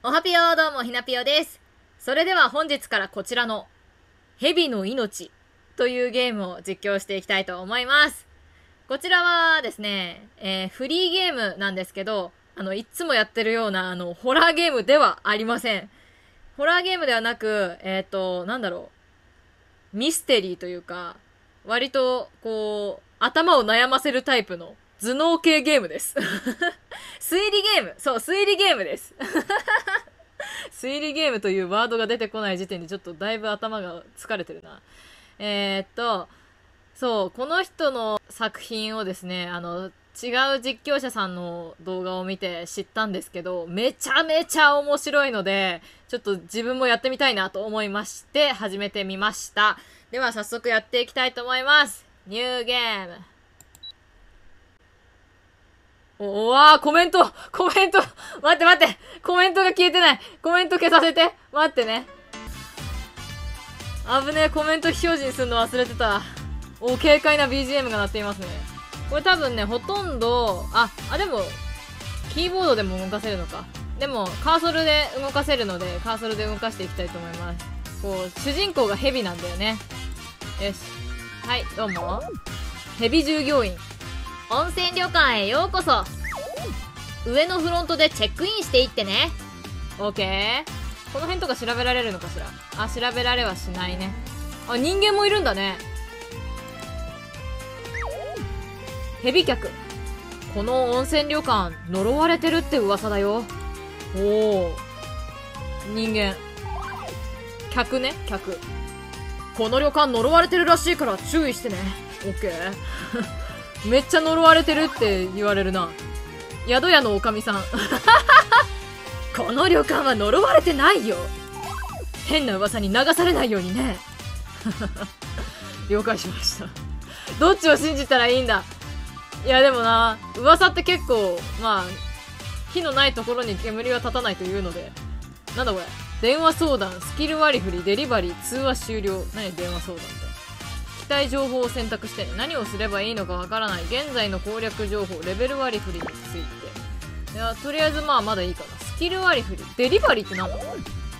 おはぴよ、どうもひなぴよです。それでは本日からこちらの蛇の命というゲームを実況していきたいと思います。こちらはですね、フリーゲームなんですけど、いつもやってるようなホラーゲームではありません。ホラーゲームではなく、ミステリーというか、割と頭を悩ませるタイプの頭脳系ゲームです。推理ゲーム。そう、推理ゲームです。推理ゲームというワードが出てこない時点でちょっとだいぶ頭が疲れてるな。そう、この人の作品をですね、違う実況者さんの動画を見て知ったんですけど、めちゃめちゃ面白いので、ちょっと自分もやってみたいなと思いまして、始めてみました。では早速やっていきたいと思います。ニューゲーム。わー、コメント待ってコメントが消えてない。コメント消させて。待ってね。危ねえ、コメント非表示にするの忘れてた。軽快な BGM が鳴っていますね。これ多分ね、ほとんど、でも、キーボードでも動かせるのか。でも、カーソルで動かせるので、カーソルで動かしていきたいと思います。主人公がヘビなんだよね。よし。はい、どうも。ヘビ従業員。温泉旅館へようこそ。上のフロントでチェックインしていってね。オッケー。この辺とか調べられるのかしら。調べられはしないね。人間もいるんだね。ヘビ客。この温泉旅館呪われてるって噂だよ。おお。人間。客ね、客。この旅館呪われてるらしいから注意してね。オッケー。めっちゃ呪われてるって言われるな。宿屋のおかみさん。この旅館は呪われてないよ。変な噂に流されないようにね。了解しました。どっちを信じたらいいんだ。いやでもな、噂って結構、火のないところに煙は立たないというので。なんだこれ。電話相談、スキル割り振り、デリバリー、通話終了。何電話相談って。聞きたい情報を選択して、何をすればいいのかわからない。現在の攻略情報、レベル割り振りについて。いや、とりあえずまだいいかな。スキル割り振り。デリバリーって何だろう。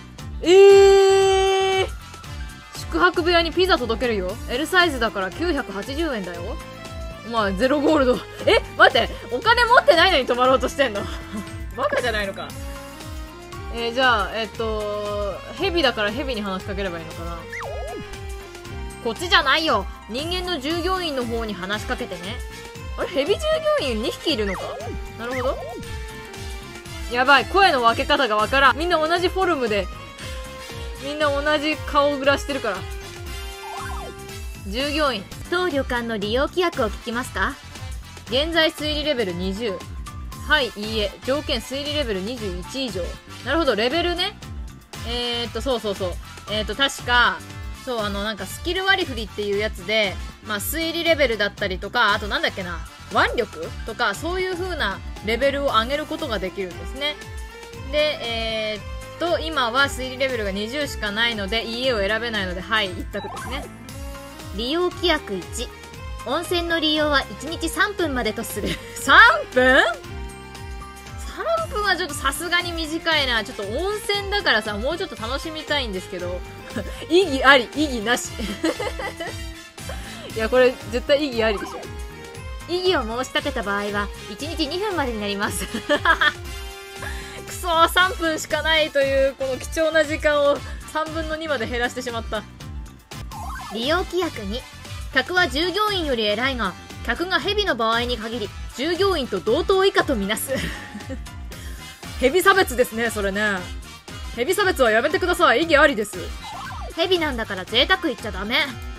宿泊部屋にピザ届けるよ。L サイズだから980円だよ。ゼロゴールド。待って、お金持ってないのに泊まろうとしてんの。バカじゃないのか。じゃあ、ヘビだからヘビに話しかければいいのかな。こっちじゃないよ。人間の従業員の方に話しかけてね。あれ、ヘビ従業員2匹いるのか。なるほど。やばい、声の分け方がわからん。みんな同じフォルムで、みんな同じ顔グラしてるから。従業員。当旅館の利用規約を聞きますか？現在推理レベル20。はい、いいえ。条件推理レベル21以上。なるほど、レベルね。そう。確か、そう、スキル割り振りっていうやつで、推理レベルだったりとか、あと腕力とか、そういう風なレベルを上げることができるんですね。で、今は推理レベルが20しかないので、家を選べないので、はい、一択ですね。利用規約1。温泉の利用は1日3分までとする。3分 ?3 分はちょっとさすがに短いな。ちょっと温泉だからさ、もうちょっと楽しみたいんですけど。意義あり、意義なし。いや、これ絶対意義ありでしょ。異議を申し立てた場合は、1日2分までになります。くそー、3分しかないという、この貴重な時間を3分の2まで減らしてしまった。利用規約2。客は従業員より偉いが、客が蛇の場合に限り、従業員と同等以下とみなす。蛇差別ですね、それね。蛇差別はやめてください。意義ありです。蛇なんだから贅沢言っちゃダメ。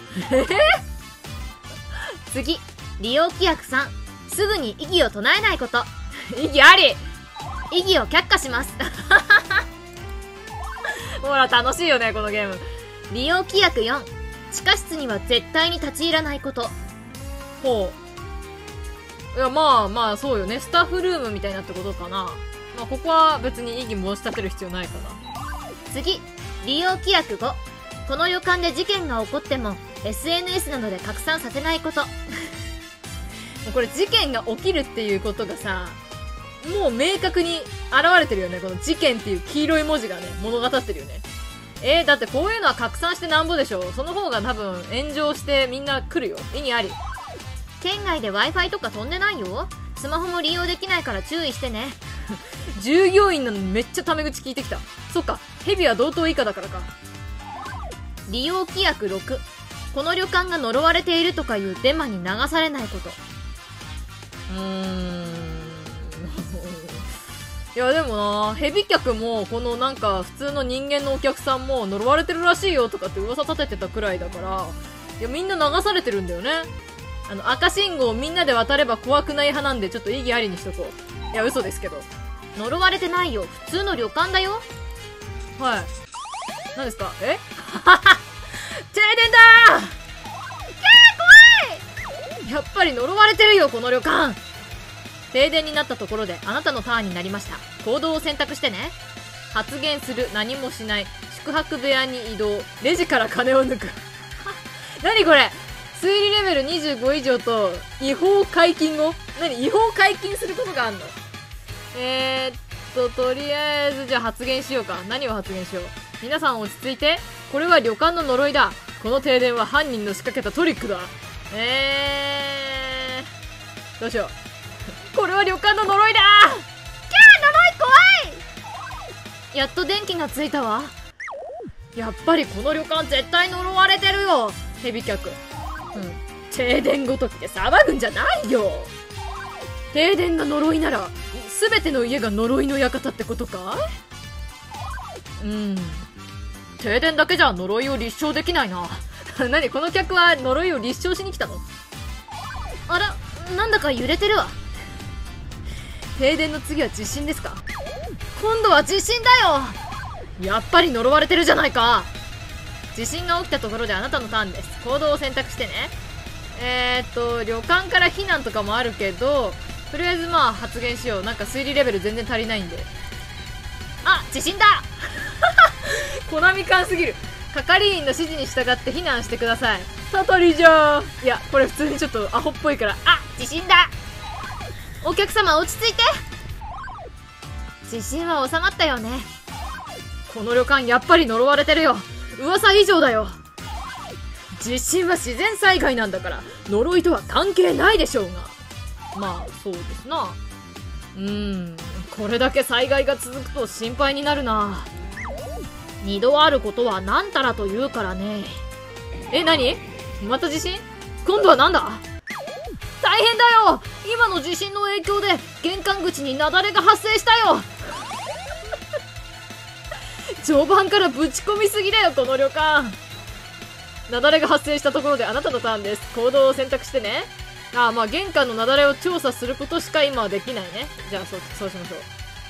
次。利用規約3。すぐに異議を唱えないこと。異議あり。異議を却下します。ほら、楽しいよね、このゲーム。利用規約4。地下室には絶対に立ち入らないこと。ほう。いや、そうよね。スタッフルームみたいなってことかな。ここは別に異議申し立てる必要ないかな。次。利用規約5。この旅館で事件が起こっても、SNS などで拡散させないこと。これ事件が起きるっていうことがさ、もう明確に現れてるよね。この事件っていう黄色い文字がね、物語ってるよね。だってこういうのは拡散してなんぼでしょ。その方が多分炎上してみんな来るよ。意味あり。 県外で Wi-Fi とか飛んでないよ。スマホも利用できないから注意してね。 従業員なのにめっちゃタメ口聞いてきた。そっか、ヘビは同等以下だからか。 利用規約6。この旅館が呪われているとかいうデマに流されないこと。 いやでもな、ヘビ客もこのなんか普通の人間のお客さんも呪われてるらしいよとかって噂立ててたくらいだから、いやみんな流されてるんだよね。赤信号をみんなで渡れば怖くない派なんでちょっと意義ありにしとこう。いや嘘ですけど。 呪われてないよ。普通の旅館だよ。 はい。何ですか？停電だー。怖い。やっぱり呪われてるよこの旅館。停電になったところであなたのターンになりました。行動を選択してね。発言する、何もしない、宿泊部屋に移動、レジから金を抜く。何これ？推理レベル25以上と違法解禁後？違法解禁することがあんの？とりあえずじゃあ発言しようか。何を発言しよう。皆さん落ち着いて。これは旅館の呪いだ。この停電は犯人の仕掛けたトリックだ。どうしよう。これは旅館の呪いだ。 呪い怖い。やっと電気がついたわ。 やっぱりこの旅館絶対呪われてるよ。ヘビ客。停電ごときで騒ぐんじゃないよ。停電が呪いなら全ての家が呪いの館ってことか？停電だけじゃ呪いを立証できないな。何この客は呪いを立証しに来たの？ あら、なんだか揺れてるわ。 停電の次は地震ですか？今度は地震だよ。やっぱり呪われてるじゃないか。地震が起きたところであなたのターンです。行動を選択してね。旅館から避難とかもあるけど、とりあえずまあ発言しよう。なんか推理レベル全然足りないんで。あ、地震だ。コナミ感すぎる。係員の指示に従って避難してください。たたりじゃー。いやこれ普通にちょっとアホっぽいから。 あ、地震だ。お客様落ち着いて。地震は収まったよね。 この旅館やっぱり呪われてるよ。噂以上だよ。地震は自然災害なんだから呪いとは関係ないでしょうが。まあそうですな。これだけ災害が続くと心配になるな。二度あることは何たらと言うからね。何？また地震？今度はなんだ？大変だよ。今の地震の影響で玄関口に雪崩が発生したよ。序盤からぶち込みすぎだよこの旅館。雪崩が発生したところであなたのターンです。行動を選択してね。まあ玄関の雪崩を調査することしか今はできないね。じゃあそうしましょう。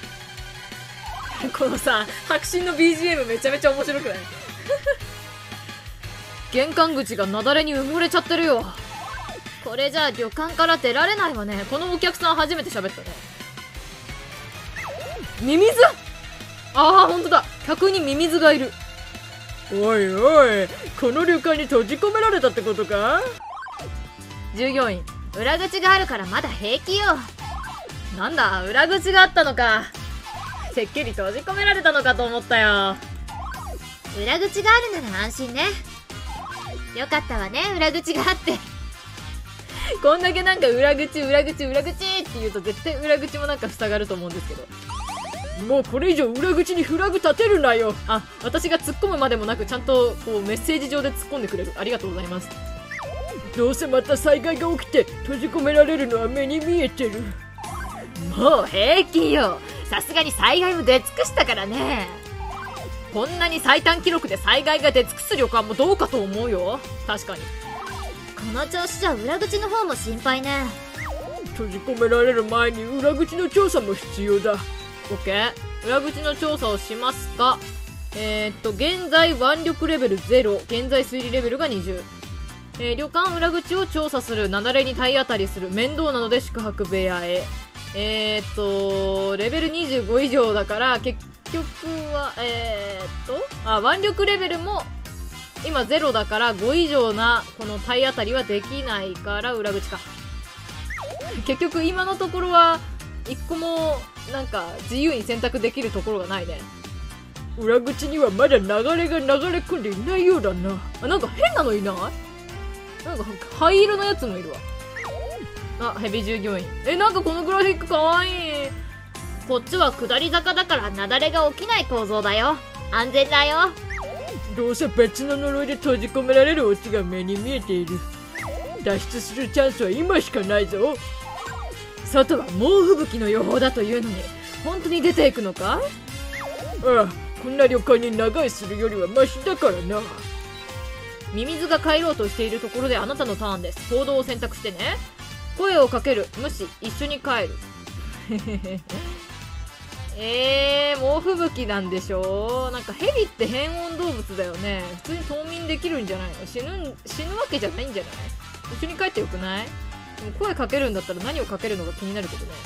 このさ迫真の BGM めちゃめちゃ面白くない？玄関口が雪崩に埋もれちゃってるよ。これじゃあ旅館から出られないわね。このお客さん初めて喋ったね。ミミズ？ほんとだ。客にミミズがいる。おいおい、この旅館に閉じ込められたってことか？従業員、 裏口があるからまだ平気よ。 なんだ、裏口があったのか。てっきり閉じ込められたのかと思ったよ。 裏口があるなら安心ね。よかったわね、裏口があって。 こんだけなんか裏口って言うと絶対裏口もなんか塞がると思うんですけど。もうこれ以上裏口にフラグ立てるなよ。私が突っ込むまでもなくちゃんとこうメッセージ上で突っ込んでくれる。ありがとうございます。どうせまた災害が起きて閉じ込められるのは目に見えてる。もう平気よ。さすがに災害も出尽くしたからね。こんなに最短記録で災害が出尽くす旅館もどうかと思うよ。確かに。 この調子じゃ裏口の方も心配ね。 閉じ込められる前に裏口の調査も必要だ。OK。裏口の調査をしますが、現在腕力レベル0、現在推理レベルが20。旅館裏口を調査する、雪崩に体当たりする、面倒なので宿泊部屋へ。レベル25以上だから、結局は、腕力レベルも、今0だから5以上な、この体当たりはできないから、裏口か。結局今のところは、1個もなんか自由に選択できるところがないね。裏口にはまだ流れが流れ込んでいないようだな。あ、なんか変なのいない？なんか灰色のやつもいるわ。あ、ヘビ従業員。なんかこのグラフィックかわいい。 こっちは下り坂だから雪崩が起きない構造だよ。安全だよ。 どうせ別の呪いで閉じ込められるオチが目に見えている。脱出するチャンスは今しかないぞ。外は猛吹雪の予報だというのに、本当に出ていくのか？ああ、こんな旅館に長居するよりはマシだからな。ミミズが帰ろうとしているところであなたのターンです。行動を選択してね。声をかける、無視、一緒に帰る。猛吹雪なんでしょ？なんかヘビって変温動物だよね。普通に冬眠できるんじゃないの？死ぬわけじゃないんじゃない？一緒に帰ってよくない？でも声かけるんだったら何をかけるのか気になるけどね。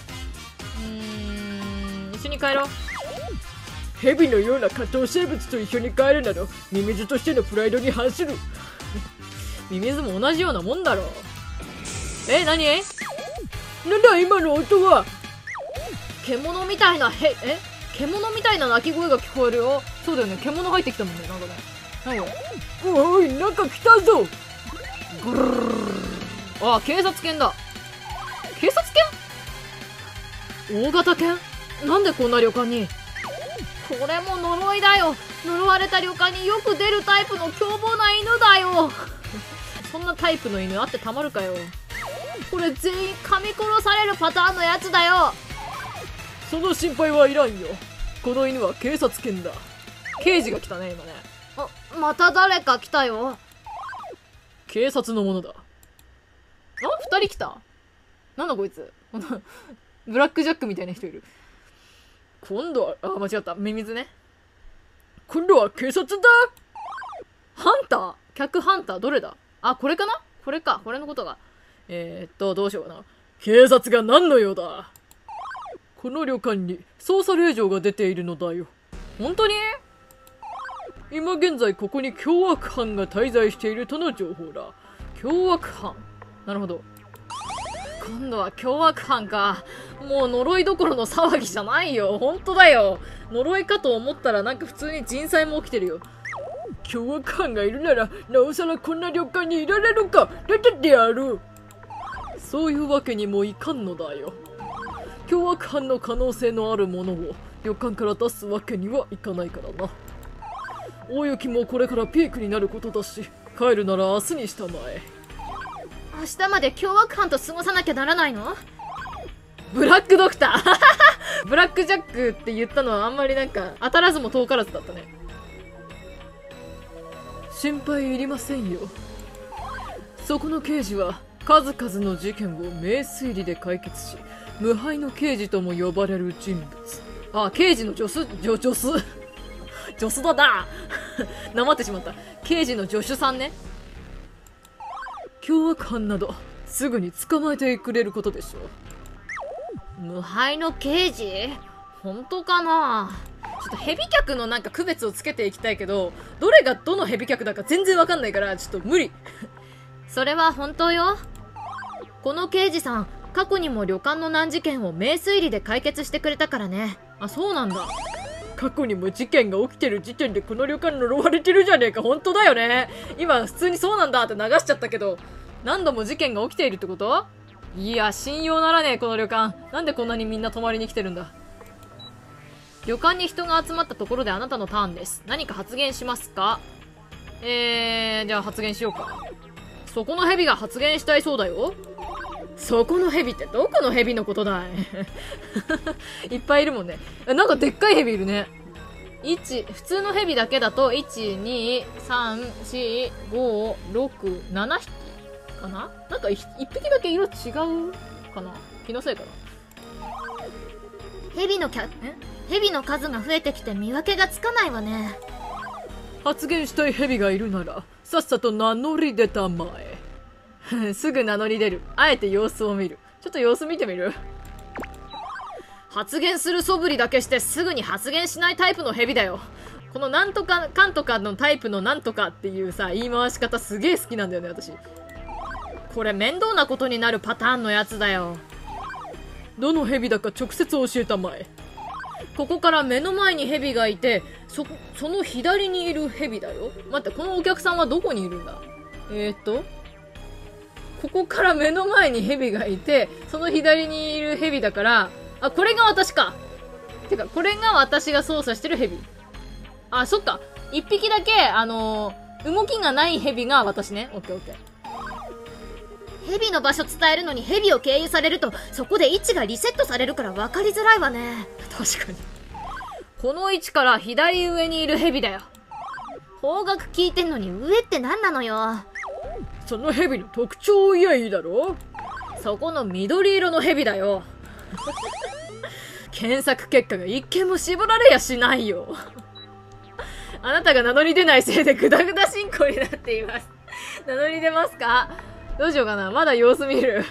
一緒に帰ろう。ヘビのような下等生物と一緒に帰るなど、ミミズとしてのプライドに反する。ミミズも同じようなもんだろう。何？なんだ今の音は？獣みたいな獣みたいな鳴き声が聞こえるよ。そうだよね、獣入ってきたもんね。なんかね、おい、なんか来たぞ。ぐるー。あ、警察犬だ。警察犬？大型犬？なんでこんな旅館に？これも呪いだよ。呪われた旅館によく出るタイプの凶暴な犬だよ。そんなタイプの犬あってたまるかよ。これ全員噛み殺されるパターンのやつだよ。その心配はいらんよ。この犬は警察犬だ。刑事が来たね今ね。 また誰か来たよ。 警察のものだ。二人来た。なんだこいつ。ブラックジャックみたいな人いる。今度は、間違った。ミミズね。今度は警察だ。ハンター？客ハンターどれだ？あ、これかな？これか。これのことが。どうしようかな。警察が何の用だ？この旅館に捜査令状が出ているのだよ。本当に？今現在ここに凶悪犯が滞在しているとの情報だ。凶悪犯。なるほど。今度は凶悪犯か。もう呪いどころの騒ぎじゃないよ。本当だよ。呪いかと思ったらなんか普通に人災も起きてるよ。凶悪犯がいるならなおさらこんな旅館にいられるか。出てってやる。そういうわけにもいかんのだよ。凶悪犯の可能性のあるものを旅館から出すわけにはいかないからな。大雪もこれからピークになることだし、帰るなら明日にしたまえ。 明日まで凶悪犯と過ごさなきゃならないの？ ブラックドクターブラックジャックって言ったのはあんまりなんか当たらずも遠からずだったね。心配いりませんよ。そこの刑事は数々の事件を名推理で解決し、無敗の刑事とも呼ばれる人物。あ、刑事の助手だななまってしまった。刑事の助手さんね。凶悪犯などすぐに捕まえてくれることでしょう。 無敗の刑事？本当かな？ ちょっとヘビ客のなんか区別をつけていきたいけど、どれがどのヘビ客だか全然わかんないからちょっと無理それは本当よ。この刑事さん、過去にも旅館の難事件を名推理で解決してくれたからね。 あ、そうなんだ。過去にも事件が起きてる時点でこの旅館呪われてるじゃねえか。本当だよね。今普通にそうなんだって流しちゃったけど、何度も事件が起きているってこと？いや、信用ならねえこの旅館。なんでこんなにみんな泊まりに来てるんだ。旅館に人が集まったところであなたのターンです。何か発言しますか？じゃあ発言しようか。そこのヘビが発言したいそうだよ。そこのヘビってどこのヘビのことだいいっぱいいるもんね。なんかでっかいヘビいるね。普通のヘビだけだと、1、2、3、4、5、6、7匹かな？なんか1匹だけ色違うかな？気のせいかな？ ヘビの数が増えてきて見分けがつかないわね。 発言したいヘビがいるなら、さっさと名乗り出たまえ。すぐ名乗り出る。あえて様子を見る。ちょっと様子見てみる？発言する素振りだけしてすぐに発言しないタイプのヘビだよ。このなんとかかんとかのタイプのなんとかっていうさ、言い回し方すげえ好きなんだよね、私。これ面倒なことになるパターンのやつだよ。 どの蛇だか直接教えたまえ。ここから目の前に蛇がいて、その左にいる蛇だよ。待って、このお客さんはどこにいるんだ？ここから目の前に蛇がいて、その左にいる蛇だから、あ、これが私か。てか、これが私が操作してる蛇。あ、そっか。一匹だけ、動きがない蛇が私ね。オッケーオッケー。 蛇の場所伝えるのに蛇を経由されると、そこで位置がリセットされるから分かりづらいわね。 確かに。この位置から左上にいる蛇だよ。 方角聞いてんのに上って何なのよ。 その蛇の特徴を言えばいいだろ。そこの緑色の蛇だよ。検索結果が一見も絞られやしないよ。あなたが名乗り出ないせいでグダグダ進行になっています。名乗り出ますか？どうしようかな。まだ様子見る。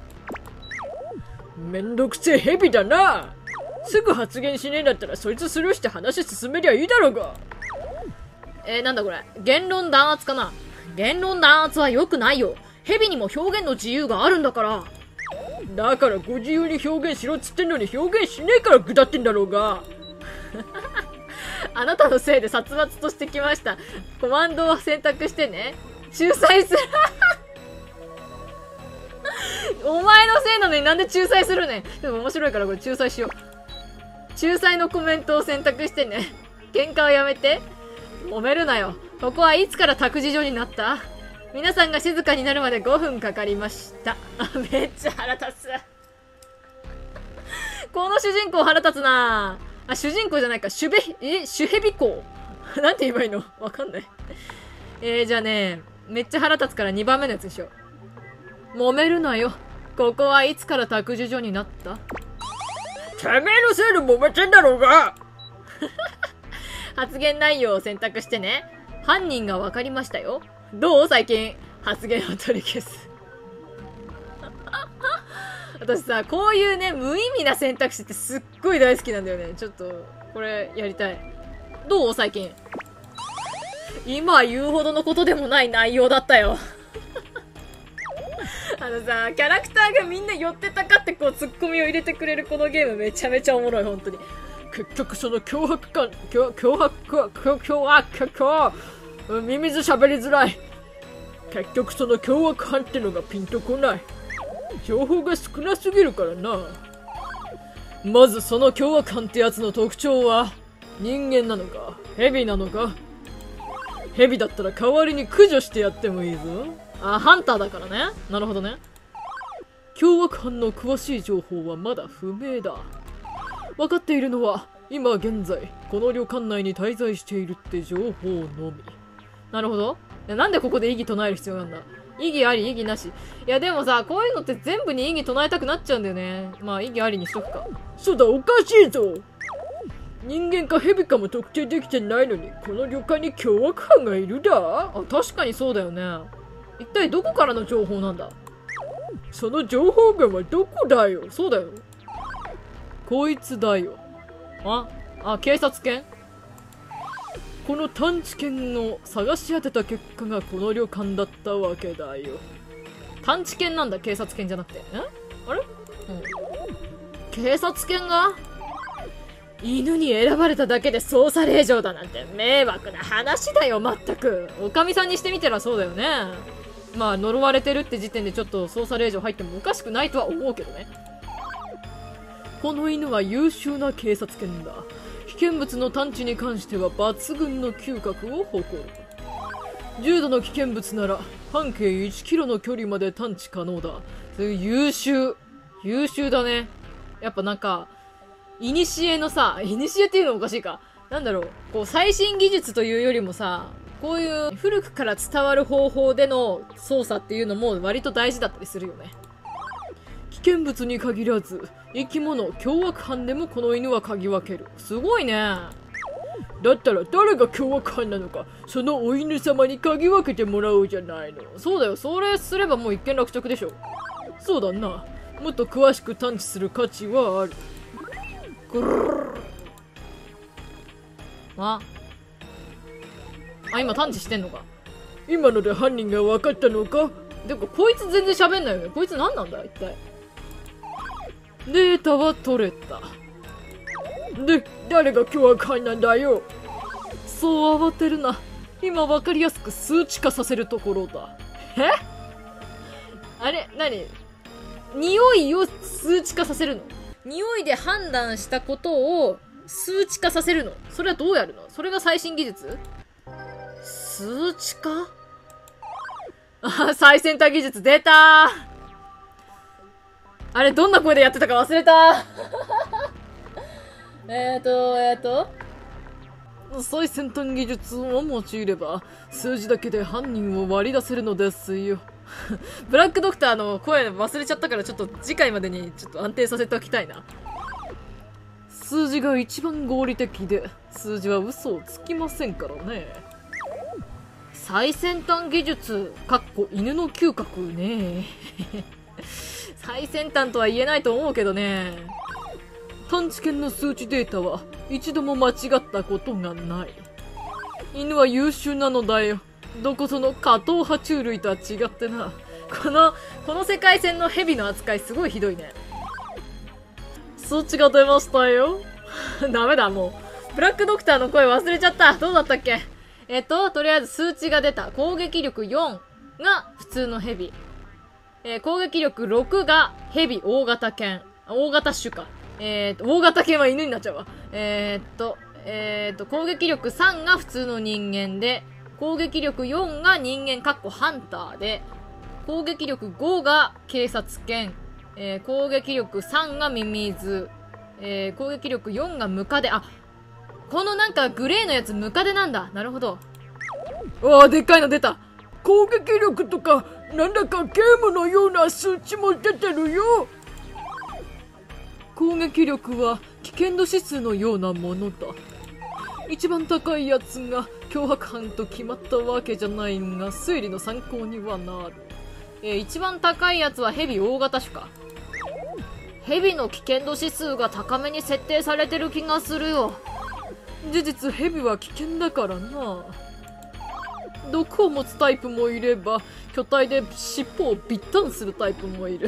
めんどくせえ蛇だな。すぐ発言しねえんだったらそいつスルーして話進めりゃいいだろうが。なんだこれ。言論弾圧かな。言論弾圧は良くないよ。蛇にも表現の自由があるんだから。だからご自由に表現しろっつってんのに表現しねえからぐだってんだろうが。あなたのせいで殺伐としてきました。コマンドを選択してね。仲裁する。お前のせいなのになんで仲裁するねん。でも面白いからこれ仲裁しよう。仲裁のコメントを選択してね。喧嘩をやめて。揉めるなよ。ここはいつから託児所になった？皆さんが静かになるまで5分かかりました。めっちゃ腹立つ。この主人公腹立つなあ。主人公じゃないか。シュヘビ公。なんて言えばいいの？わかんない。じゃあね、めっちゃ腹立つから2番目のやつにしよう。揉めるなよ。ここはいつから託児所になった？てめえのせいで揉めてんだろうが。発言内容を選択してね。犯人が分かりましたよ。どう？最近発言を取り消す。私さ、こういうね、無意味な選択肢ってすっごい大好きなんだよね。ちょっとこれやりたい。どう？最近。今言うほどのことでもない内容だったよ。さ、キャラクターがみんな寄ってたかってこうツッコミを入れてくれるこのゲームめちゃめちゃおもろい、本当に。結局その脅迫感、ミミズ喋りづらい。結局その凶悪犯ってのがピンとこない。情報が少なすぎるからな。まずその凶悪犯ってやつの特徴は、人間なのか、蛇なのか。蛇だったら代わりに駆除してやってもいいぞ。あ、ハンターだからね。なるほどね。凶悪犯の詳しい情報はまだ不明だ。分かっているのは、今現在、この旅館内に滞在しているって情報のみ。なるほど。なんでここで異議唱える必要なんだ？異議あり、異議なし。いやでもさ、こういうのって全部に異議唱えたくなっちゃうんだよね。まあ異議ありにしとくか。そうだ、おかしいぞ。人間か蛇かも特定できてないのに、この旅館に凶悪犯がいるだ？あ、確かにそうだよね。一体どこからの情報なんだ？その情報源はどこだよ？そうだよ。こいつだよ。警察犬？この探知犬の探し当てた結果がこの旅館だったわけだよ。探知犬なんだ、警察犬じゃなくて。あれ？警察犬が？犬に選ばれただけで捜査令状だなんて迷惑な話だよ、まったく。おかみさんにしてみたらそうだよね。まあ、呪われてるって時点でちょっと捜査令状入ってもおかしくないとは思うけどね。この犬は優秀な警察犬だ。危険物の探知に関しては抜群の嗅覚を誇る。重度の危険物なら半径1キロの距離まで探知可能だ。優秀だね。やっぱなんか、イニシエのさ、イニシエっていうのもおかしいか。なんだろう、こう最新技術というよりもさ、こういう古くから伝わる方法での操作っていうのも割と大事だったりするよね。危険物に限らず、生き物、凶悪犯でもこの犬は嗅ぎ分ける。すごいね。だったら誰が凶悪犯なのか、そのお犬様に嗅ぎ分けてもらおうじゃないの。そうだよ、それすればもう一件落着でしょ。そうだな。もっと詳しく探知する価値はある。今探知してんのか。今ので犯人が分かったのか。でもこいつ全然喋んないよね。こいつ何なんだ一体。 データは取れた。で、誰が凶悪犯なんだよ。そう慌てるな。今わかりやすく数値化させるところだ。え？あれ何？匂いを数値化させるの？匂いで判断したことを数値化させるの？それはどうやるの？それが最新技術？数値化？あ、最先端技術出たー。あれ、どんな声でやってたか忘れた最先端技術を用いれば、数字だけで犯人を割り出せるのですよ。ブラックドクターの声忘れちゃったからちょっと次回までにちょっと安定させておきたいな。数字が一番合理的で、数字は嘘をつきませんからね。最先端技術、犬の嗅覚ね。最先端とは言えないと思うけどね。探知犬の数値データは一度も間違ったことがない。犬は優秀なのだよ。どこぞの下等爬虫類とは違ってな。この世界線の蛇の扱いすごいひどいね。数値が出ましたよ。ダメだ、もう。ブラックドクターの声忘れちゃった。どうだったっけ？とりあえず数値が出た。攻撃力4が普通のヘビ。攻撃力6がヘビ大型犬。大型種か。大型犬は犬になっちゃうわ。攻撃力3が普通の人間で、攻撃力4が人間ハンターで、攻撃力5が警察犬、攻撃力3がミミズ、攻撃力4がムカデ。あ、このなんかグレーのやつムカデなんだ。なるほど。わあ、でっかいの出た。攻撃力とか、なんだかゲームのような数値も出てるよ。攻撃力は危険度指数のようなものだ。一番高いやつが脅迫犯と決まったわけじゃないが、推理の参考にはなる。一番高いやつはヘビ大型種か。ヘビの危険度指数が高めに設定されてる気がするよ。事実ヘビは危険だからな。毒を持つタイプもいれば、巨体で尻尾をビッタンするタイプもいる。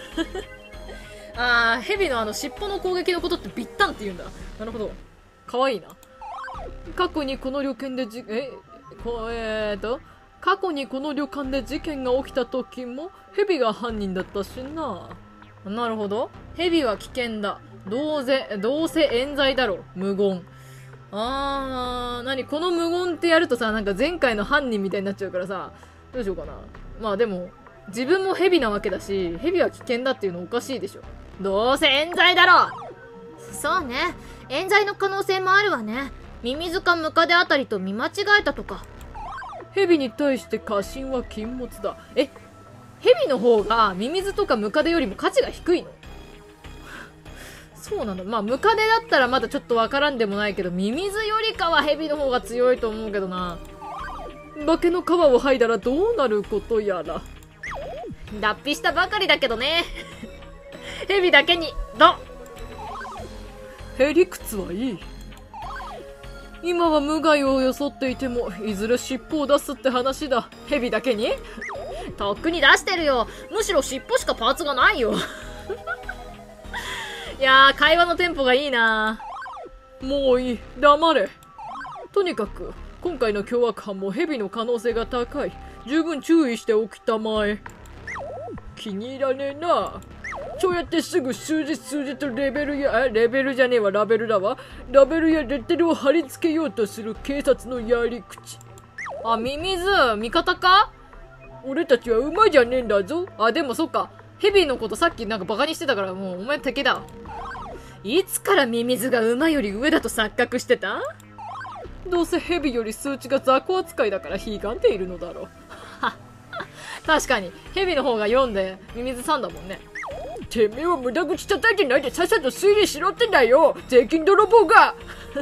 ヘビの尻尾の攻撃のことってビッタンって言うんだ。なるほど。かわいいな。過去にこの旅館で過去にこの旅館で事件が起きた時も、ヘビが犯人だったしな。なるほど。ヘビは危険だ。どうせ冤罪だろ。無言。この無言ってやるとさ、なんか前回の犯人みたいになっちゃうからさ、どうしようかな。まあでも、自分もヘビなわけだし、ヘビは危険だっていうのおかしいでしょ。どうせ冤罪だろ。 そうね。冤罪の可能性もあるわね。ミミズかムカデあたりと見間違えたとか。 ヘビに対して過信は禁物だ。ヘビの方がミミズとかムカデよりも価値が低いの？そうなの。まあムカデだったらまだちょっとわからんでもないけど、ミミズよりかはヘビの方が強いと思うけどな。化けの皮を剥いだらどうなることやら。 脱皮したばかりだけどね。 ヘビだけにへりくつはいい。今は無害を装っていても、いずれ尻尾を出すって話だ。ヘビだけにとっくに出してるよ。むしろ尻尾しかパーツがないよ。 いやー、会話のテンポがいいな。もういい。黙れ。とにかく、今回の凶悪犯もヘビの可能性が高い。十分注意しておきたまえ。気に入らねえな。そうやってすぐ数字とラベルやレベルやレッテルを貼り付けようとする警察のやり口。ミミズ、味方か？俺たちは馬じゃねえんだぞ。でもそっか。ヘビのことさっきなんかバカにしてたから、もうお前敵だ。いつからミミズが馬より上だと錯覚してた？どうせヘビより数値が雑魚扱いだからひがんでいるのだろう。確かに、ヘビの方が4で、ミミズ3だもんね。てめえは無駄口叩いてないでさっさと推理しろってんだよ、税金泥棒が。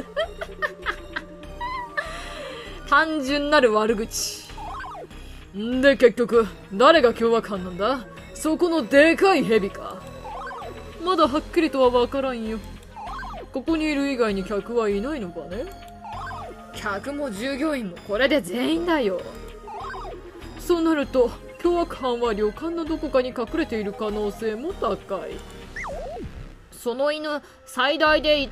単純なる悪口。んで結局、誰が凶悪犯なんだ？そこのでかいヘビか。まだはっきりとはわからんよ。ここにいる以外に客はいないのかね？客も従業員もこれで全員だよ。そうなると、凶悪犯は旅館のどこかに隠れている可能性も高い。 その犬、最大で、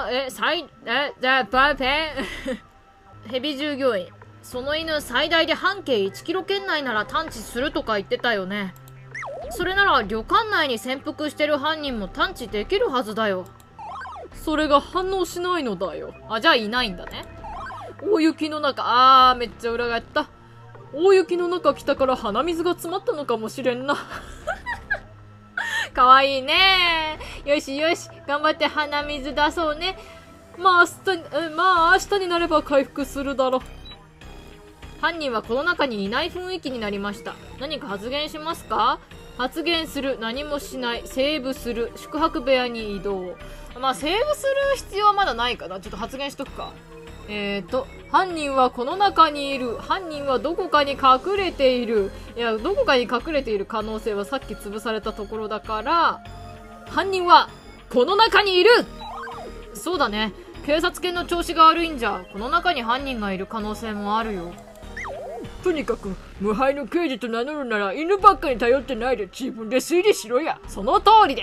ヘビ従業員。その犬、最大で半径1キロ圏内なら探知するとか言ってたよね。それなら旅館内に潜伏してる犯人も探知できるはずだよ。それが反応しないのだよ。あ、じゃあいないんだね。大雪の中、めっちゃ裏返った。大雪の中来たから鼻水が詰まったのかもしれんな。かわいいね。よしよし、頑張って鼻水出そうね。まあ明日になれば回復するだろう。犯人はこの中にいない雰囲気になりました。何か発言しますか？発言する、何もしない、セーブする、宿泊部屋に移動。まあ、セーブする必要はまだないかな。ちょっと発言しとくか。犯人はこの中にいる。犯人はどこかに隠れている。いや、どこかに隠れている可能性はさっき潰されたところだから、犯人はこの中にいる。そうだね。警察犬の調子が悪いんじゃ、この中に犯人がいる可能性もあるよ。とにかく、無敗の刑事と名乗るなら犬ばっかに頼ってないで自分で推理しろや。その通りです。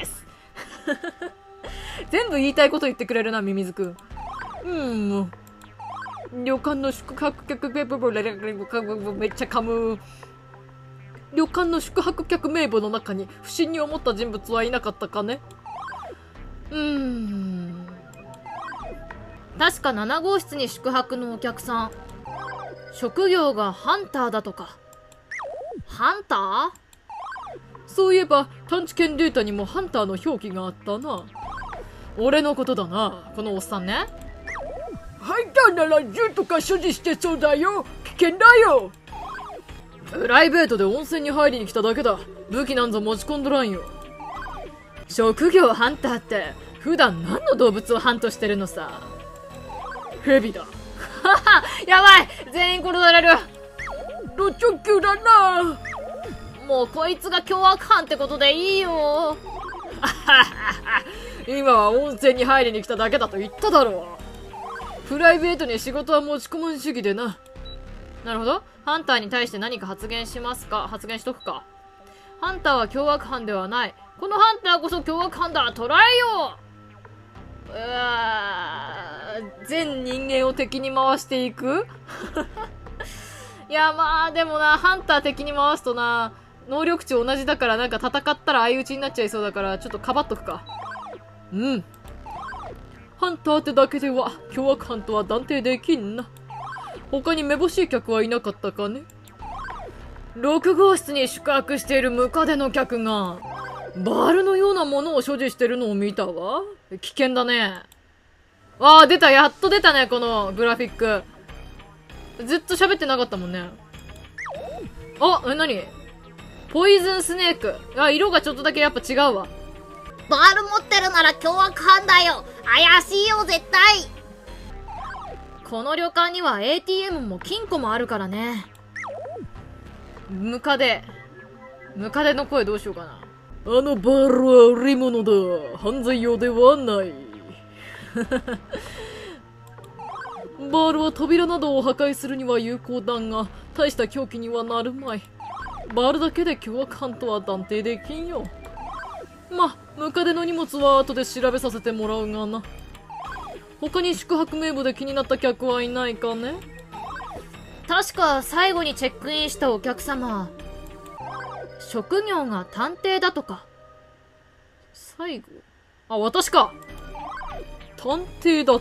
全部言いたいこと言ってくれるな、ミミズくん。旅館の宿泊客名簿めっちゃ噛む。旅館の宿泊客名簿の中に不審に思った人物はいなかったかね？確か7号室に宿泊のお客さん。職業がハンターだとか。ハンター？そういえば探知犬データにもハンターの表記があったな。俺のことだな、このおっさんね。ハンターなら銃とか所持してそうだよ。危険だよ。プライベートで温泉に入りに来ただけだ。武器なんぞ持ち込んどらんよ。職業ハンターって普段何の動物をハントしてるのさ。ヘビだ。やばい、全員殺される。ド直球だな。もうこいつが凶悪犯ってことでいいよ。今は温泉に入りに来ただけだと言っただろう。プライベートに仕事は持ち込む主義でな。なるほど。ハンターに対して何か発言しますか？発言しとくか。ハンターは凶悪犯ではない。このハンターこそ凶悪犯だ。捕らえよう。全人間を敵に回していく。いや、まあでもな、ハンター敵に回すとな、能力値同じだからなんか戦ったら相打ちになっちゃいそうだから、ちょっとかばっとくか。ハンターってだけでは凶悪犯とは断定できんな。他にめぼしい客はいなかったかね。6号室に宿泊しているムカデの客がバールのようなものを所持してるのを見たわ。危険だね。出た、やっと出たね、このグラフィック。ずっと喋ってなかったもんね。何？ポイズンスネーク。色がちょっとだけやっぱ違うわ。 バール持ってるなら凶悪犯だよ。怪しいよ、絶対。 この旅館には ATM も金庫もあるからね。ムカデの声どうしようかな。あのバールは売り物だ。犯罪用ではない。バールは扉などを破壊するには有効だが、大した凶器にはなるまい。バールだけで凶悪犯とは断定できんよ。ムカデの荷物は後で調べさせてもらうがな。他に宿泊名簿で気になった客はいないかね？確か最後にチェックインしたお客様、職業が探偵だとか。最後？私か。探偵だと？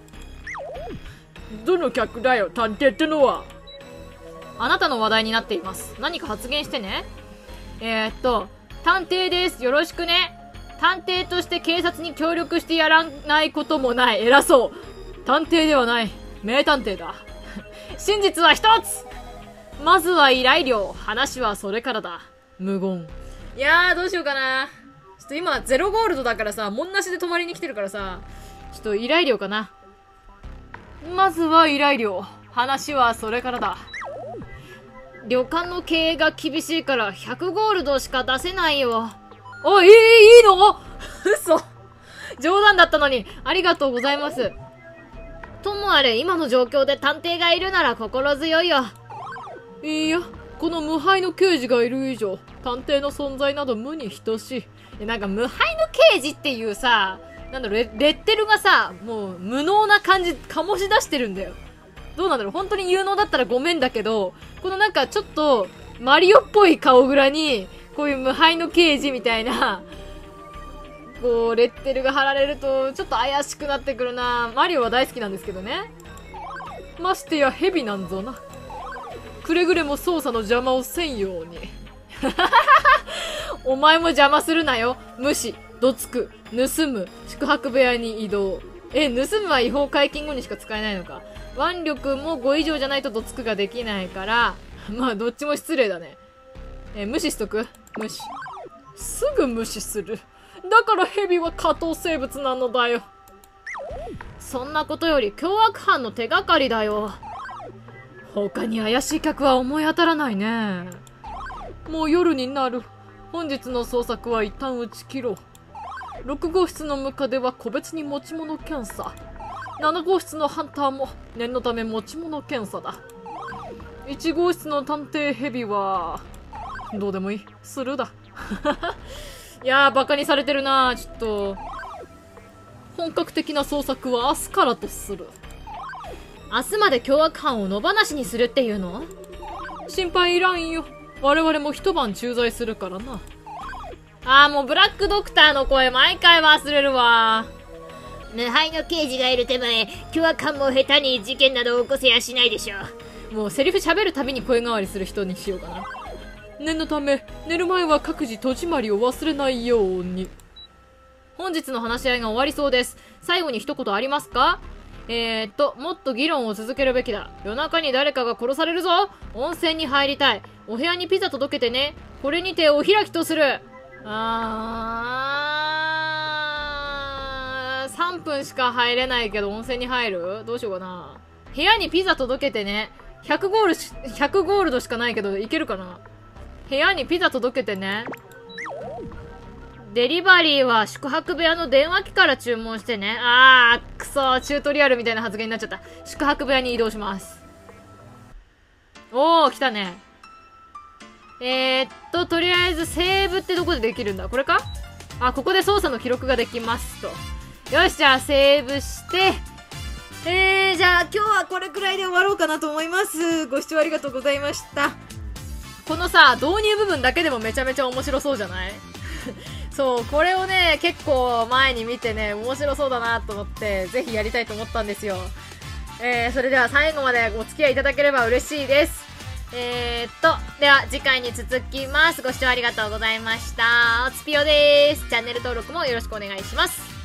どの客だよ、探偵ってのは。あなたの話題になっています。何か発言してね。探偵です。よろしくね。探偵として警察に協力してやらないこともない。偉そう。探偵ではない。名探偵だ。真実は一つ。まずは依頼料。話はそれからだ。無言。いやー、どうしようかな。ちょっと今、0ゴールドだからさ、もんなしで泊まりに来てるからさ、ちょっと依頼料かな。まずは依頼料。話はそれからだ。旅館の経営が厳しいから100ゴールドしか出せないよ。いいの？嘘。冗談だったのに、ありがとうございます。ともあれ、今の状況で探偵がいるなら心強いよ。いや、この無敗の刑事がいる以上、探偵の存在など無に等しい。 なんか無敗の刑事っていうさ、なんだろう、レッテルがさ、もう無能な感じ、醸し出してるんだよ。どうなんだろう、本当に有能だったらごめんだけど、このなんかちょっと、マリオっぽい顔裏に、こういう無敗の刑事みたいな、こう、レッテルが貼られると、ちょっと怪しくなってくるな。マリオは大好きなんですけどね。ましてや蛇なんぞな。くれぐれも操作の邪魔をせんように。お前も邪魔するなよ。無視、どつく、盗む、宿泊部屋に移動。盗むは違法解禁後にしか使えないのか。腕力も5以上じゃないとどつくができないから、まあどっちも失礼だね。無視しとく？無視。すぐ無視する。だから蛇は下等生物なのだよ。 そんなことより凶悪犯の手がかりだよ。 他に怪しい客は思い当たらないね。もう夜になる。本日の捜索は一旦打ち切ろう。6号室のムカデは個別に持ち物検査。7号室のハンターも念のため持ち物検査だ。1号室の探偵ヘビはどうでもいい。スルーだ。いやー、バカにされてるなー。ちょっと本格的な捜索は明日からとする。 明日まで凶悪犯を野放しにするっていうの？ 心配いらんよ。我々も一晩駐在するからな。 もうブラックドクターの声毎回忘れるわ。無敗の刑事がいる手前、凶悪犯も下手に事件など起こせやしないでしょう。もうセリフ喋るたびに声変わりする人にしようかな。念のため、寝る前は各自戸締まりを忘れないように。 本日の話し合いが終わりそうです。最後に一言ありますか？もっと議論を続けるべきだ。夜中に誰かが殺されるぞ。温泉に入りたい。お部屋にピザ届けてね。これにてお開きとする。3分しか入れないけど温泉に入る？どうしようかな。部屋にピザ届けてね。100ゴールドしかないけどいけるかな。部屋にピザ届けてね。デリバリーは宿泊部屋の電話機から注文してね。くそ、チュートリアルみたいな発言になっちゃった。宿泊部屋に移動します。おー、来たね。とりあえずセーブってどこでできるんだ？これか？ここで操作の記録ができますと。よし、じゃあセーブして、じゃあ今日はこれくらいで終わろうかなと思います。ご視聴ありがとうございました。このさ、導入部分だけでもめちゃめちゃ面白そうじゃない？そう、これをね、結構前に見てね、面白そうだなと思って、ぜひやりたいと思ったんですよ。それでは最後までお付き合いいただければ嬉しいです。では次回に続きます。ご視聴ありがとうございました。おつぴよです。チャンネル登録もよろしくお願いします。